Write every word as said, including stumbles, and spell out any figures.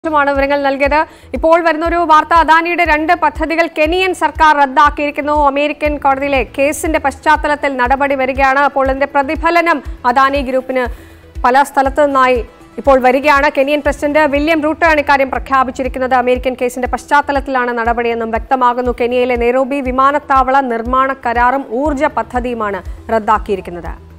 വിവരങ്ങൾ നൽകിയത്. ഇപ്പോൾ വരുന്നൊരു വാർത്ത, അദാനിയുടെ രണ്ട് പദ്ധതികൾ കെനിയൻ സർക്കാർ റദ്ദാക്കിയിരിക്കുന്നു. അമേരിക്കൻ കോടതിയിലെ കേസിന്റെ പശ്ചാത്തലത്തിൽ നടപടി വരികയാണ്. അപ്പോൾ ഇതിന്റെ പ്രതിഫലനം അദാനി ഗ്രൂപ്പിന് പല സ്ഥലത്തു നിന്നായി ഇപ്പോൾ വരികയാണ്. കെനിയൻ പ്രസിഡന്റ് വില്യം റൂട്ടോയാണ് ഇക്കാര്യം പ്രഖ്യാപിച്ചിരിക്കുന്നത്. അമേരിക്കൻ കേസിന്റെ പശ്ചാത്തലത്തിലാണ് നടപടിയെന്നും വ്യക്തമാകുന്നു. കെനിയയിലെ നെയ്റോബി വിമാനത്താവള നിർമ്മാണ കരാറും ഊർജ്ജ പദ്ധതിയുമാണ് റദ്ദാക്കിയിരിക്കുന്നത്.